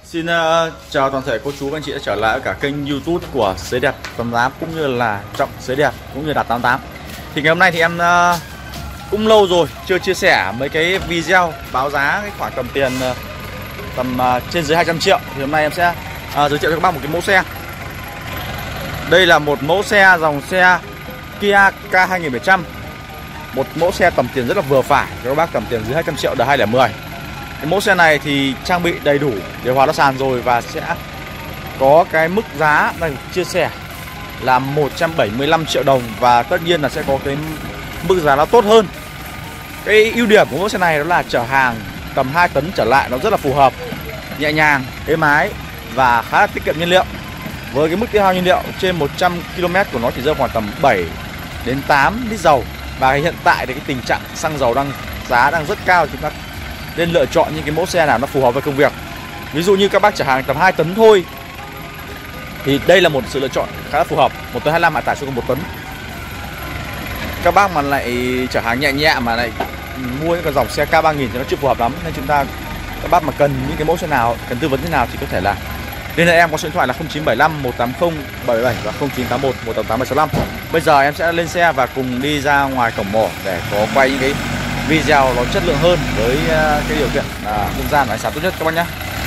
Xin chào toàn thể cô chú anh chị đã trở lại với cả kênh YouTube của Xe Đẹp 88 cũng như là Trọng Xe Đẹp cũng như Đạt 88. Thì ngày hôm nay thì em cũng lâu rồi chưa chia sẻ mấy cái video báo giá cái khoản cầm tiền tầm trên dưới 200 triệu. Thì hôm nay em sẽ giới thiệu cho các bác một cái mẫu xe. Đây là một mẫu xe dòng xe Kia K2700. Một mẫu xe tầm tiền rất là vừa phải cho các bác tầm tiền dưới 200 triệu đời 2010. Cái mẫu xe này thì trang bị đầy đủ điều hòa lót sàn rồi và sẽ có cái mức giá này chia sẻ là 175 triệu đồng, và tất nhiên là sẽ có cái mức giá nó tốt hơn. Cái ưu điểm của mẫu xe này đó là chở hàng tầm 2 tấn trở lại nó rất là phù hợp, nhẹ nhàng, êm ái và khá là tiết kiệm nhiên liệu. Với cái mức tiêu hao nhiên liệu trên 100 km của nó chỉ rơi khoảng tầm 7 đến 8 lít dầu. Và hiện tại thì cái tình trạng xăng dầu giá đang rất cao, chúng ta nên lựa chọn những cái mẫu xe nào nó phù hợp với công việc. Ví dụ như các bác chở hàng tầm 2 tấn thôi thì đây là một sự lựa chọn khá là phù hợp. 1 tấn 25 hạ tải xuống còn 1 tấn. Các bác mà lại chở hàng nhẹ nhẹ mà lại mua những cái dòng xe K3000 thì nó chưa phù hợp lắm, nên các bác mà cần những cái mẫu xe nào, cần tư vấn thế nào thì có thể là liên hệ em qua số điện thoại là 0975 180 777 và 0981 188 765. Bây giờ em sẽ lên xe và cùng đi ra ngoài cổng mỏ để có quay những cái video nó chất lượng hơn với cái điều kiện không gian và ánh sáng tốt nhất các bác nhé.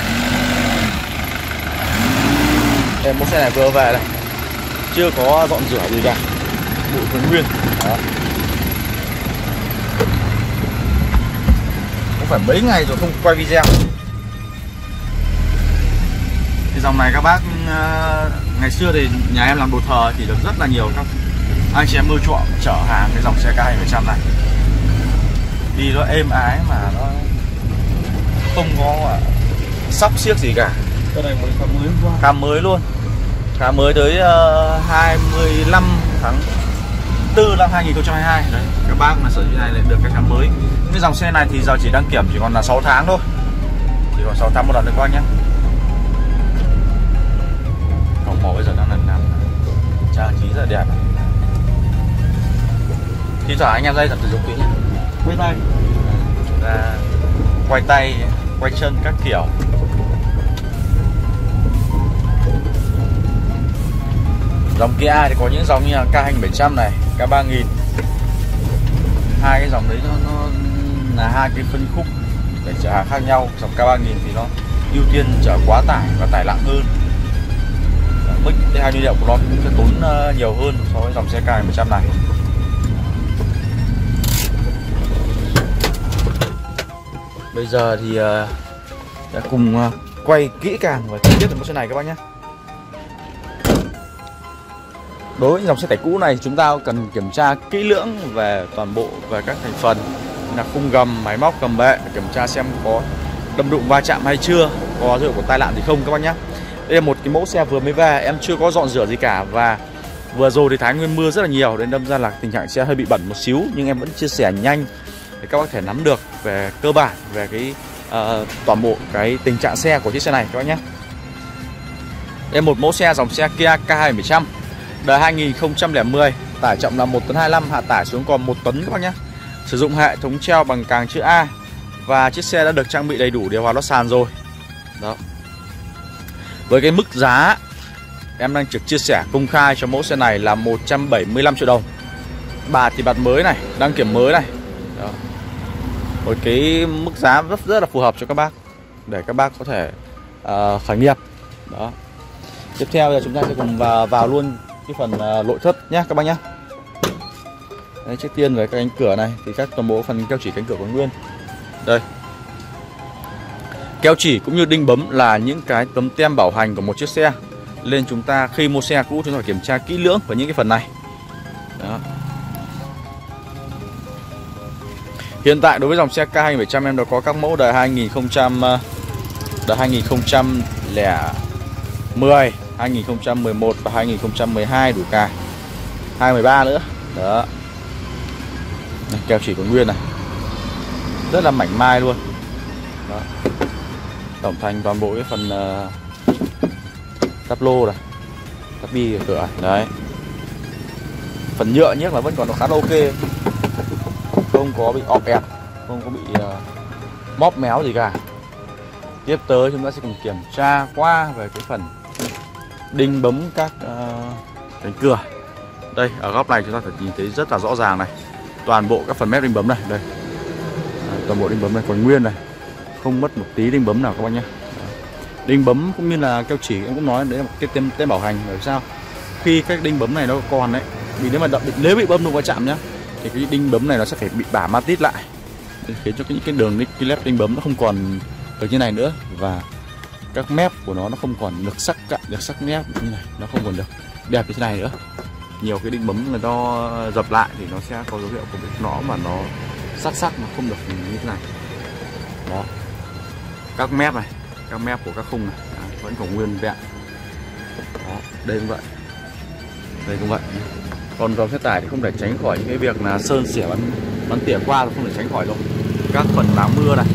Em mẫu xe này vừa về này, chưa có dọn rửa gì cả, bụi còn nguyên. Đó. Cũng phải mấy ngày rồi không quay video. Cái dòng này các bác ngày xưa thì nhà em làm đồ thờ thì được rất là nhiều các anh chị em ưa chuộng chở hàng cái dòng xe K2700 này. Đi nó êm ái mà nó không có xóc xiếc gì cả. Cái này mới qua. Khá mới luôn. Khá mới tới 25 tháng 4 năm 2022. Đấy, các bác mà sở hữu này lại được cái khám mới. Cái dòng xe này thì giờ chỉ đăng kiểm chỉ còn là 6 tháng thôi. Chỉ còn 6 tháng một lần thôi các bác nhé. Cổng mỏ bây giờ đang làm trang trí rất là đẹp. Thì thoảng anh em dây tập thể dục tí nhé. Quay tay. Quay tay, quay chân các kiểu. Dòng Kia thì có những dòng như là K2700 này, K3000. Hai cái dòng đấy nó là hai cái phân khúc để chở hàng khác nhau. Dòng K3000 thì nó ưu tiên chở quá tải và tải nặng hơn. Mức tiêu hao nhiên liệu của nó cũng sẽ tốn nhiều hơn so với dòng xe K2700 này. Bây giờ thì sẽ cùng quay kỹ càng và chi tiết về mẫu xe này các bác nhé. Đối với dòng xe tải cũ này chúng ta cần kiểm tra kỹ lưỡng về toàn bộ về các thành phần là khung gầm, máy móc, cầm bệ, kiểm tra xem có đâm đụng va chạm hay chưa, có dấu hiệu của tai nạn gì không các bác nhé. Đây là một cái mẫu xe vừa mới về, em chưa có dọn rửa gì cả, và vừa rồi thì Thái Nguyên mưa rất là nhiều nên đâm ra là tình trạng xe hơi bị bẩn một xíu, nhưng em vẫn chia sẻ nhanh để các bác thể nắm được về cơ bản về cái toàn bộ cái tình trạng xe của chiếc xe này các bác nhé. Đây là một mẫu xe dòng xe Kia K2700 đời 2010, tải trọng là 1 tấn 25, hạ tải xuống còn 1 tấn các bác nhé. Sử dụng hệ thống treo bằng càng chữ A và chiếc xe đã được trang bị đầy đủ điều hòa lót sàn rồi. Đó. Với cái mức giá em đang trực chia sẻ công khai cho mẫu xe này là 175 triệu đồng. Bạt thì bạt mới này, đăng kiểm mới này. Đó. Một cái mức giá rất là phù hợp cho các bác để các bác có thể khởi nghiệp. Đó. Tiếp theo là chúng ta sẽ cùng vào luôn cái phần nội thất nhé các bác nhé. Đấy, trước tiên về các cánh cửa này thì các toàn bộ phần keo chỉ cánh cửa còn nguyên. Đây. Keo chỉ cũng như đinh bấm là những cái tấm tem bảo hành của một chiếc xe, nên chúng ta khi mua xe cũ chúng ta phải kiểm tra kỹ lưỡng về những cái phần này. Đó. Hiện tại đối với dòng xe K2700 em đã có các mẫu đời 2010, 2011 và 2012 đủ cả. 2013 nữa. Đó. Này, keo chỉ còn nguyên này. Rất là mảnh mai luôn. Đó. Tổng thành toàn bộ cái phần táp lô này, táp bi cửa đấy. Phần nhựa nhé là vẫn còn khá là ok, không có bị ọp ẹp, không có bị móp méo gì cả. Tiếp tới chúng ta sẽ cùng kiểm tra qua về cái phần đinh bấm các cánh cửa. Đây ở góc này chúng ta phải nhìn thấy rất là rõ ràng này, toàn bộ các phần mép đinh bấm này, đây toàn bộ đinh bấm này còn nguyên này, không mất một tí đinh bấm nào các bạn nhé. Đinh bấm cũng như là keo chỉ em cũng nói đấy là một cái tem bảo hành. Bởi sao khi các đinh bấm này nó còn đấy, vì nếu bị bấm đụng va chạm nhá thì cái đinh bấm này nó sẽ phải bị bả ma tít lại, khiến cho những cái đường cái lép đinh bấm nó không còn được như này nữa, và các mép của nó không còn được sắc cạnh, được sắc nét như này, nó không còn được đẹp như thế này nữa. Nhiều cái đinh bấm người ta dập lại thì nó sẽ có dấu hiệu của việc nó mà nó sắc nó không được như thế này. Đó, các mép này, các mép của các khung này vẫn còn nguyên vẹn. Đó, đây cũng vậy, đây cũng vậy. Còn dòng xe tải thì không thể tránh khỏi những cái việc là sơn xỉa bắn tỉa qua, không thể tránh khỏi đâu. Các phần láng mưa này,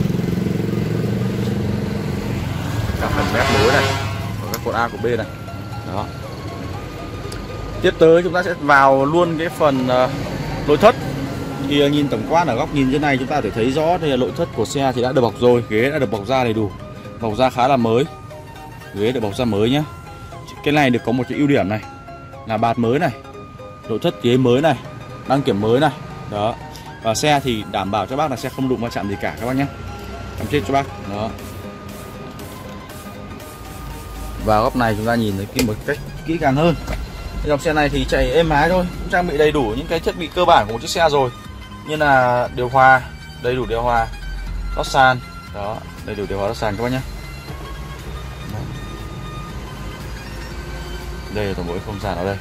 các phần mép nối này, và các cột A của B này. Đó. Tiếp tới chúng ta sẽ vào luôn cái phần nội thất. Thì nhìn tổng quan ở góc nhìn trên này chúng ta có thể thấy rõ đây là nội thất của xe thì đã được bọc rồi, ghế đã được bọc da đầy đủ, bọc da khá là mới, ghế được bọc da mới nhé. Cái này được có một cái ưu điểm này là bạt mới này, nội thất ghế mới này, đăng kiểm mới này. Đó, và xe thì đảm bảo cho bác là xe không đụng va chạm gì cả các bác nhé, làm chết cho bác. Đó. Và góc này chúng ta nhìn thấy một cách kỹ càng hơn. Dòng xe này thì chạy êm ái thôi, cũng trang bị đầy đủ những cái thiết bị cơ bản của một chiếc xe rồi, như là điều hòa, đầy đủ điều hòa, lót sàn. Đó, đầy đủ điều hòa lót sàn các bác nhé. Đây là toàn bộ không gian ở đây.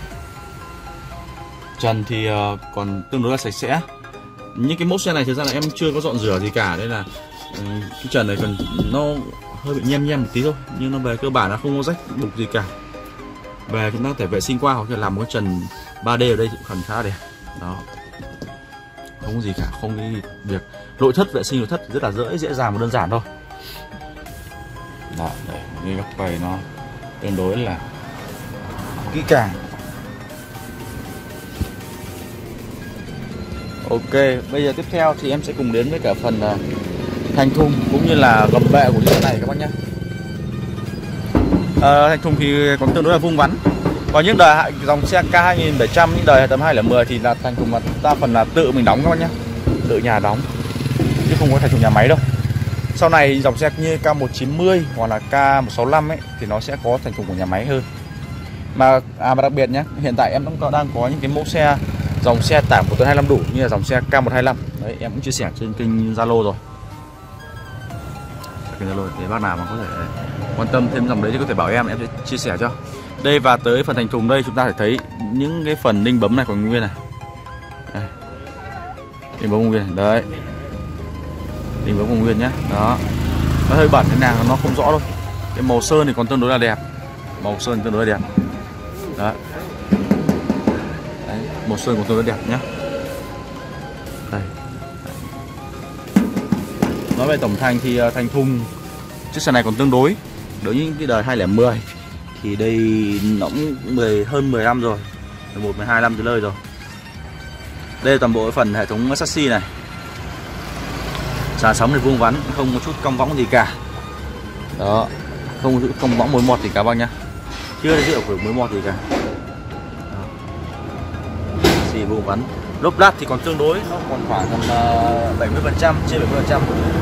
Trần thì còn tương đối là sạch sẽ. Những cái mẫu xe này thực ra là em chưa có dọn rửa gì cả, nên là cái trần này còn nó hơi bị nhem một tí thôi, nhưng nó về cơ bản là không có rách đục gì cả. Về chúng ta có thể vệ sinh qua hoặc là làm một cái trần 3D ở đây cũng khá là đẹp. Đó, không có gì cả, không cái việc nội thất, vệ sinh nội thất rất là dễ dàng và đơn giản thôi. Đó, đây, cái góc quay nó tương đối là kỹ càng. Ok, bây giờ tiếp theo thì em sẽ cùng đến với cả phần thành thùng cũng như là gầm bệ của chiếc xe này các bác nhé. Thành thùng thì còn tương đối là vuông vắn. Có những đời dòng xe K2700, những đời tầm 2010 thì là thành thùng mà đa phần là tự mình đóng các bác nhé, tự nhà đóng chứ không có thành thùng nhà máy đâu. Sau này dòng xe như K190 hoặc là K165 ấy thì nó sẽ có thành thùng của nhà máy hơn. Mà đặc biệt nhé, hiện tại em cũng đang có những cái mẫu xe dòng xe tải 1 tấn 25 đủ như là dòng xe K125. Đấy, em cũng chia sẻ trên kênh Zalo rồi. Kênh Zalo để bác nào mà có thể quan tâm thêm dòng đấy thì có thể bảo em sẽ chia sẻ cho. Đây, và tới phần thành thùng đây chúng ta thể thấy những cái phần đinh bấm này còn nguyên này. Đây. Đinh bấm còn nguyên này. Đấy. Đinh bấm còn nguyên nhá. Đó. Nó hơi bẩn thế nào nó không rõ đâu. Cái màu sơn thì còn tương đối là đẹp. Màu sơn tương đối là đẹp. Đó. Đấy, màu sơn còn tương đối đẹp nhá. Đây. Nói về tổng thành thì thành thùng chiếc xe này còn tương đối đối với những cái đời 2010 thì đây nó cũng hơn 10 năm rồi, 11-12 năm tới nơi rồi. Đây là toàn bộ phần hệ thống chassis này, sàn sóng thì vuông vắn, không có chút cong võng gì cả. Đó, không có chút cong võng mối mọt gì cả bác nhá, chưa thấy của mối mọt gì cả. Chassis vuông vắn. Lốp lát thì còn tương đối, nó còn khoảng 70%, trên 70%.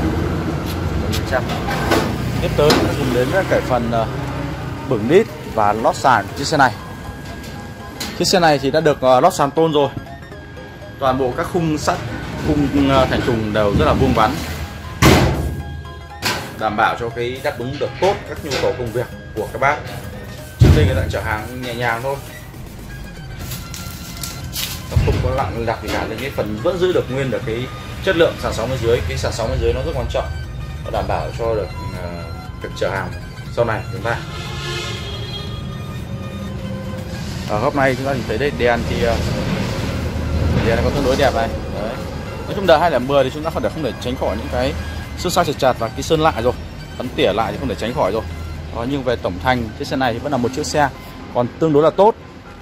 Tiếp tới dùng đến cái phần bửng đít và lót sàn của chiếc xe này. Chiếc xe này thì đã được lót sàn tôn rồi. Toàn bộ các khung sắt, khung thành thùng đều rất là vuông vắn, đảm bảo cho cái đáp ứng được tốt các nhu cầu công việc của các bác. Trước đây người ta chở hàng nhẹ nhàng thôi, nó không có lặng lặt gì cả, nên cái phần vẫn giữ được nguyên được cái chất lượng sàn sóng bên dưới. Cái sàn sóng bên dưới nó rất quan trọng, nó đảm bảo cho được việc chở hàng sau này chúng ta. Ở góc này chúng ta nhìn thấy đây, đèn thì đèn có tương đối đẹp này. Đấy. Nói chung đời 2010 thì chúng ta không thể tránh khỏi những cái sơn sai chặt và cái sơn lại rồi, bắn tỉa lại thì không thể tránh khỏi rồi. Đó, nhưng về tổng thành chiếc xe này thì vẫn là một chiếc xe còn tương đối là tốt.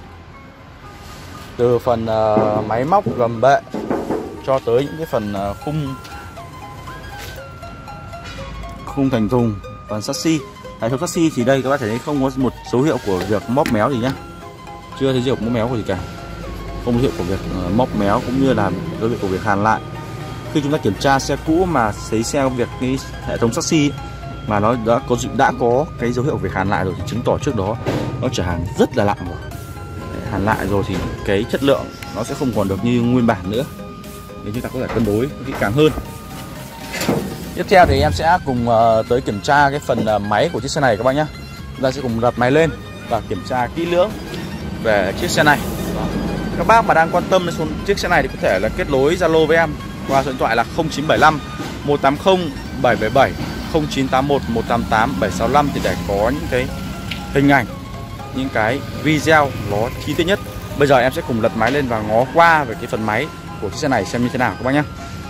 Từ phần máy móc gầm bệ cho tới những cái phần khung thành thùng, phần chassis. Hệ thống chassis thì đây các bác thấy không có một dấu hiệu của việc móp méo gì nhá, chưa thấy dấu hiệu móp méo của gì cả, không dấu hiệu của việc móp méo cũng như là dấu hiệu của việc hàn lại. Khi chúng ta kiểm tra xe cũ mà thấy xe việc cái hệ thống chassis mà nó đã có cái dấu hiệu việc hàn lại rồi thì chứng tỏ trước đó nó chở hàng rất là nặng rồi. Hàn lại rồi thì cái chất lượng nó sẽ không còn được như nguyên bản nữa, nên chúng ta có thể cân đối kỹ càng hơn. Tiếp theo thì em sẽ cùng tới kiểm tra cái phần máy của chiếc xe này các bác nhé. Chúng ta sẽ cùng đặt máy lên và kiểm tra kỹ lưỡng về chiếc xe này. Đó. Các bác mà đang quan tâm đến chiếc xe này thì có thể là kết nối Zalo với em qua số điện thoại là 0975 180 777, 0981 188 765 thì để có những cái hình ảnh, những cái video nó chi tiết nhất. Bây giờ em sẽ cùng lật máy lên và ngó qua về cái phần máy của chiếc xe này xem như thế nào các bác nhé.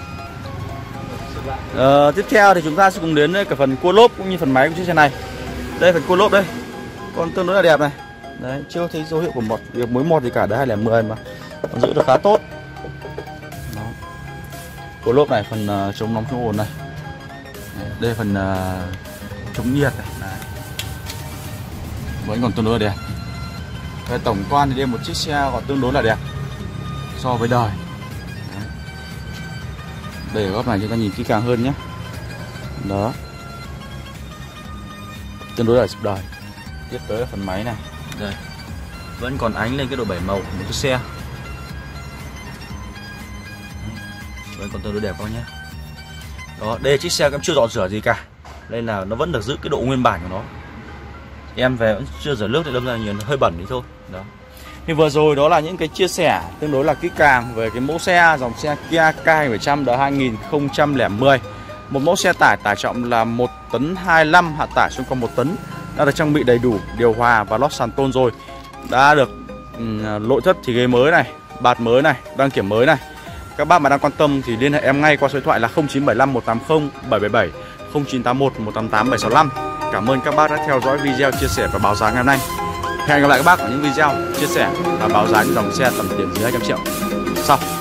Tiếp theo thì chúng ta sẽ cùng đến cả phần cua lốp cũng như phần máy của chiếc xe này. Đây phần cua lốp đây, còn tương đối là đẹp này. Đấy, chưa thấy dấu hiệu của việc mối mọt gì cả, đấy 210 mà còn giữ được khá tốt. Đó. Cua lốp này, phần chống nóng chống ồn này. Đây phần chống nhiệt này. Đấy. Vẫn còn tương đối là đẹp. Về tổng quan thì đây một chiếc xe còn tương đối là đẹp so với đời. Đấy. Đây ở góc này chúng ta nhìn kỹ càng hơn nhé. Đó, tương đối là đời. Tiếp tới là phần máy này. Đây, vẫn còn ánh lên cái độ bảy màu của một chiếc xe. Vẫn còn tương đối đẹp các bác nhé. Đó, đây chiếc xe cũng chưa dọn rửa gì cả, đây là nó vẫn được giữ cái độ nguyên bản của nó. Em về vẫn chưa rửa nước thì đâm ra nhìn hơi bẩn đi thôi. Đó. Thì vừa rồi đó là những cái chia sẻ tương đối là kỹ càng về cái mẫu xe dòng xe Kia K700 đời 2010. Một mẫu xe tải tải trọng là 1 tấn 25, hạ tải xung quanh 1 tấn, đã được trang bị đầy đủ điều hòa và lót sàn tôn rồi, đã được nội thất thì ghế mới này, bạt mới này, đăng kiểm mới này. Các bác mà đang quan tâm thì liên hệ em ngay qua số điện thoại là 0975 180 777, 0981 188 765. Cảm ơn các bác đã theo dõi video chia sẻ và báo giá ngày hôm nay. Hẹn gặp lại các bác ở những video chia sẻ và báo giá những dòng xe tầm tiền dưới 200 triệu sau.